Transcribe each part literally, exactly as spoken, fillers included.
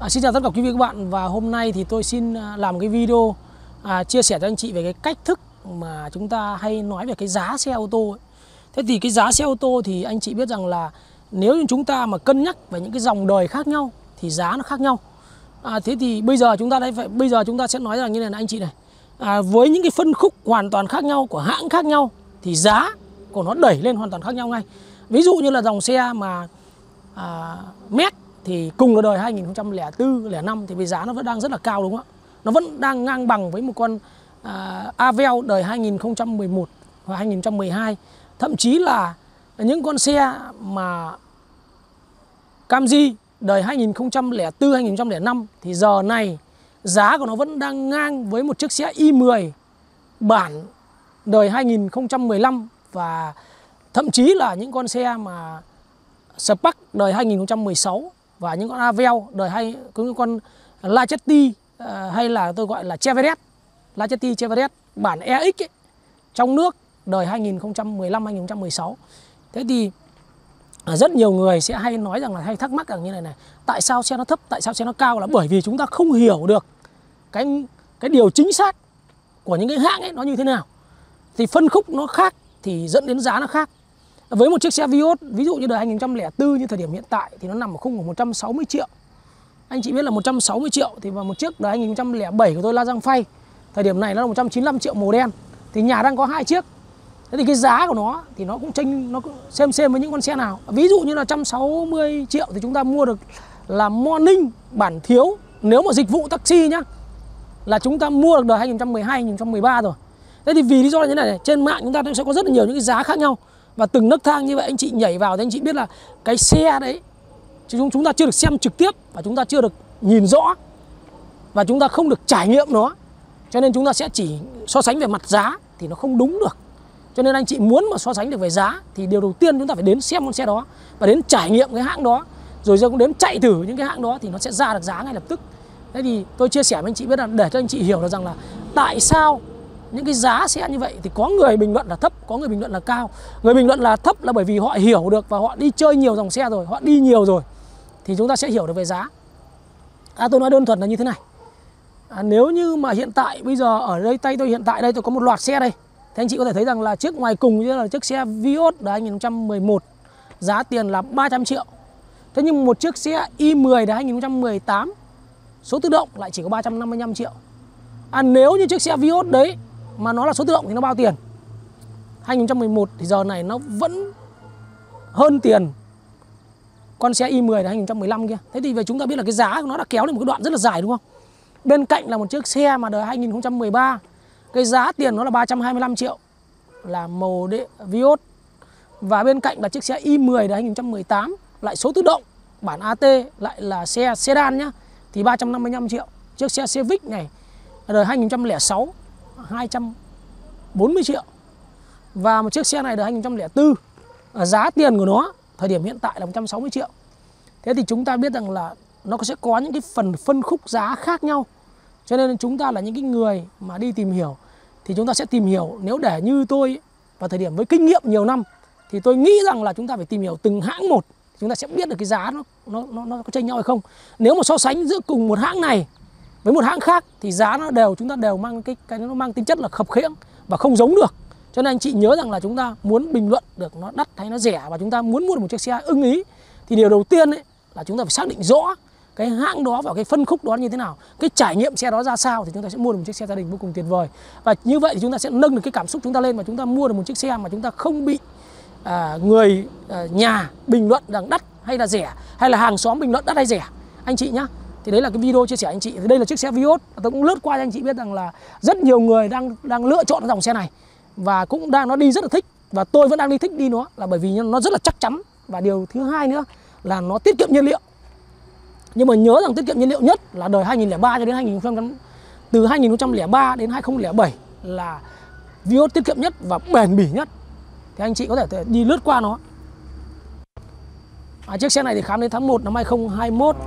À, xin chào tất cả quý vị các bạn, và hôm nay thì tôi xin làm cái video à, chia sẻ cho anh chị về cái cách thức mà chúng ta hay nói về cái giá xe ô tô ấy. Thế thì cái giá xe ô tô thì anh chị biết rằng là nếu như chúng ta mà cân nhắc về những cái dòng đời khác nhau thì giá nó khác nhau. À, thế thì bây giờ chúng ta đây phải bây giờ chúng ta sẽ nói rằng như này này anh chị này. À, với những cái phân khúc hoàn toàn khác nhau của hãng khác nhau thì giá của nó đẩy lên hoàn toàn khác nhau ngay. Ví dụ như là dòng xe mà à, Max thì cùng là đời hai nghìn không trăm lẻ bốn, lẻ năm thì với giá nó vẫn đang rất là cao, đúng không ạ? Nó vẫn đang ngang bằng với một con à, Aveo đời hai nghìn không trăm mười một và hai nghìn không trăm mười hai. Thậm chí là những con xe mà Camry đời hai nghìn không trăm lẻ bốn, hai nghìn không trăm lẻ năm thì giờ này giá của nó vẫn đang ngang với một chiếc xe i mười bản đời hai nghìn không trăm mười lăm, và thậm chí là những con xe mà Spark đời hai nghìn không trăm mười sáu và những con Aveo đời hay có những con Lachetti uh, hay là tôi gọi là Chevrolet, Lachetti Chevrolet bản e ích ấy, trong nước đời hai nghìn không trăm mười lăm, hai nghìn không trăm mười sáu. Thế thì uh, rất nhiều người sẽ hay nói rằng là hay thắc mắc rằng như này này, tại sao xe nó thấp, tại sao xe nó cao, là bởi vì chúng ta không hiểu được cái cái điều chính xác của những cái hãng ấy nó như thế nào. Thì phân khúc nó khác thì dẫn đến giá nó khác. Với một chiếc xe Vios ví dụ như đời hai nghìn không trăm lẻ bốn như thời điểm hiện tại thì nó nằm ở khung của một trăm sáu mươi triệu. Anh chị biết là một trăm sáu mươi triệu thì vào một chiếc đời hai nghìn không trăm lẻ bảy của tôi La Giang Phay thời điểm này nó là một trăm chín mươi lăm triệu màu đen. Thì nhà đang có hai chiếc. Thế thì cái giá của nó thì nó cũng chênh, nó cũng xem xem với những con xe nào. Ví dụ như là một trăm sáu mươi triệu thì chúng ta mua được là Morning bản thiếu, nếu mà dịch vụ taxi nhá, là chúng ta mua được đời hai nghìn không trăm mười hai, hai nghìn không trăm mười ba rồi. Thế thì vì lý do là như thế này, trên mạng chúng ta sẽ có rất là nhiều những cái giá khác nhau. Và từng nấc thang như vậy anh chị nhảy vào thì anh chị biết là cái xe đấy chúng chúng ta chưa được xem trực tiếp và chúng ta chưa được nhìn rõ và chúng ta không được trải nghiệm nó, cho nên chúng ta sẽ chỉ so sánh về mặt giá thì nó không đúng được. Cho nên anh chị muốn mà so sánh được về giá thì điều đầu tiên chúng ta phải đến xem con xe đó và đến trải nghiệm cái hãng đó, rồi cũng đến chạy thử những cái hãng đó thì nó sẽ ra được giá ngay lập tức. Thế thì tôi chia sẻ với anh chị biết là để cho anh chị hiểu được rằng là tại sao những cái giá xe như vậy thì có người bình luận là thấp, có người bình luận là cao. Người bình luận là thấp là bởi vì họ hiểu được và họ đi chơi nhiều dòng xe rồi, họ đi nhiều rồi thì chúng ta sẽ hiểu được về giá. À, tôi nói đơn thuần là như thế này. À, nếu như mà hiện tại bây giờ ở đây tay tôi hiện tại đây tôi có một loạt xe đây, thì anh chị có thể thấy rằng là chiếc ngoài cùng như là chiếc xe Vios đời hai nghìn không trăm mười một giá tiền là ba trăm triệu. Thế nhưng một chiếc xe i mười đời hai nghìn không trăm mười tám số tự động lại chỉ có ba trăm năm mươi lăm triệu. À, nếu như chiếc xe Vios đấy mà nó là số tự động thì nó bao tiền? hai nghìn không trăm mười một thì giờ này nó vẫn hơn tiền con xe i mười là hai nghìn không trăm mười lăm kia. Thế thì về chúng ta biết là cái giá của nó đã kéo lên một cái đoạn rất là dài, đúng không? Bên cạnh là một chiếc xe mà đời hai nghìn không trăm mười ba, cái giá tiền nó là ba trăm hai mươi lăm triệu, là màu đế, Vios. Và bên cạnh là chiếc xe i mười đời hai nghìn không trăm mười tám lại số tự động bản a tê, lại là xe sedan nhá, thì ba trăm năm mươi lăm triệu. Chiếc xe Civic này đời hai nghìn không trăm lẻ sáu hai trăm bốn mươi triệu. Và một chiếc xe này đời hai nghìn không trăm lẻ bốn, giá tiền của nó thời điểm hiện tại là một trăm sáu mươi triệu. Thế thì chúng ta biết rằng là nó sẽ có những cái phần phân khúc giá khác nhau. Cho nên chúng ta là những cái người mà đi tìm hiểu thì chúng ta sẽ tìm hiểu, nếu để như tôi vào thời điểm với kinh nghiệm nhiều năm thì tôi nghĩ rằng là chúng ta phải tìm hiểu từng hãng một, chúng ta sẽ biết được cái giá nó nó nó, nó có chênh nhau hay không. Nếu mà so sánh giữa cùng một hãng này với một hãng khác thì giá nó đều, chúng ta đều mang cái cái nó mang tính chất là khập khiễng và không giống được. Cho nên anh chị nhớ rằng là chúng ta muốn bình luận được nó đắt hay nó rẻ và chúng ta muốn mua được một chiếc xe ưng ý thì điều đầu tiên ấy là chúng ta phải xác định rõ cái hãng đó và cái phân khúc đó như thế nào, cái trải nghiệm xe đó ra sao thì chúng ta sẽ mua được một chiếc xe gia đình vô cùng tuyệt vời. Và như vậy thì chúng ta sẽ nâng được cái cảm xúc chúng ta lên và chúng ta mua được một chiếc xe mà chúng ta không bị à, người à, nhà bình luận rằng đắt hay là rẻ, hay là hàng xóm bình luận đắt hay rẻ anh chị nhá. Thì đấy là cái video chia sẻ anh chị. Thì đây là chiếc xe Vios. Tôi cũng lướt qua cho anh chị biết rằng là rất nhiều người đang đang lựa chọn dòng xe này và cũng đang nó đi rất là thích, và tôi vẫn đang đi thích đi nó là bởi vì nó rất là chắc chắn. Và điều thứ hai nữa là nó tiết kiệm nhiên liệu. Nhưng mà nhớ rằng tiết kiệm nhiên liệu nhất là đời hai nghìn không trăm lẻ ba cho đến hai nghìn không trăm, từ hai nghìn không trăm lẻ ba đến hai nghìn không trăm lẻ bảy là Vios tiết kiệm nhất và bền bỉ nhất. Thì anh chị có thể đi lướt qua nó. À, chiếc xe này thì khám đến tháng một năm hai nghìn không trăm hai mươi mốt.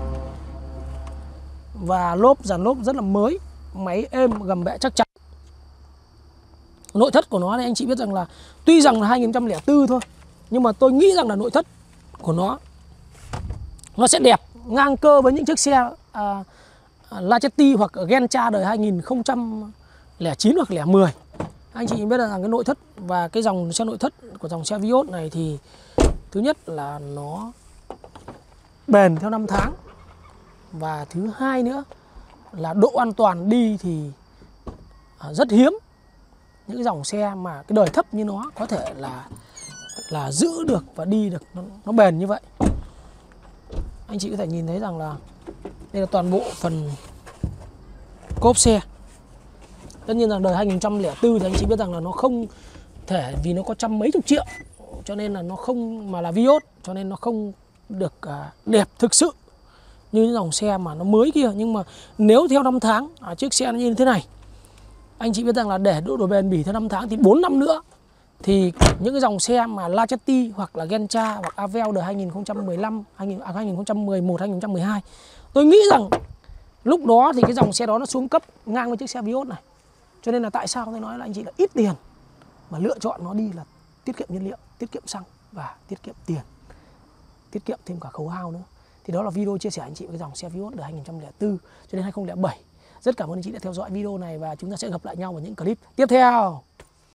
Và lốp, dàn lốp rất là mới, máy êm, gầm bệ chắc chắn. Nội thất của nó thì anh chị biết rằng là tuy rằng là hai nghìn không trăm lẻ bốn thôi, nhưng mà tôi nghĩ rằng là nội thất của nó nó sẽ đẹp ngang cơ với những chiếc xe à, Lacetti hoặc Gentra đời hai nghìn không trăm lẻ chín hoặc lẻ mười. Anh chị biết rằng cái nội thất và cái dòng xe nội thất của dòng xe Vios này thì thứ nhất là nó bền theo năm tháng, và thứ hai nữa là độ an toàn đi thì rất hiếm những cái dòng xe mà cái đời thấp như nó có thể là là giữ được và đi được nó, nó bền như vậy. Anh chị có thể nhìn thấy rằng là đây là toàn bộ phần cốp xe. Tất nhiên rằng đời hai nghìn không trăm lẻ tư thì anh chị biết rằng là nó không thể, vì nó có trăm mấy chục triệu cho nên là nó không, mà là Vios cho nên nó không được uh, đẹp thực sự như những dòng xe mà nó mới kia. Nhưng mà nếu theo năm tháng à, chiếc xe nó như thế này, anh chị biết rằng là để độ, độ bền bỉ theo năm tháng thì bốn năm nữa thì những cái dòng xe mà Lacetti hoặc là Gentra hoặc Aveo đời hai nghìn không trăm mười lăm, hai nghìn, à, hai nghìn không trăm mười một, hai nghìn không trăm mười hai, tôi nghĩ rằng lúc đó thì cái dòng xe đó nó xuống cấp ngang với chiếc xe Vios này. Cho nên là tại sao tôi nói là anh chị là ít tiền mà lựa chọn nó đi là tiết kiệm nhiên liệu, tiết kiệm xăng và tiết kiệm tiền, tiết kiệm thêm cả khấu hao nữa. Thì đó là video chia sẻ anh chị với dòng xe Vios đời hai nghìn không trăm lẻ tư cho đến hai nghìn không trăm lẻ bảy. Rất cảm ơn anh chị đã theo dõi video này và chúng ta sẽ gặp lại nhau vào những clip tiếp theo.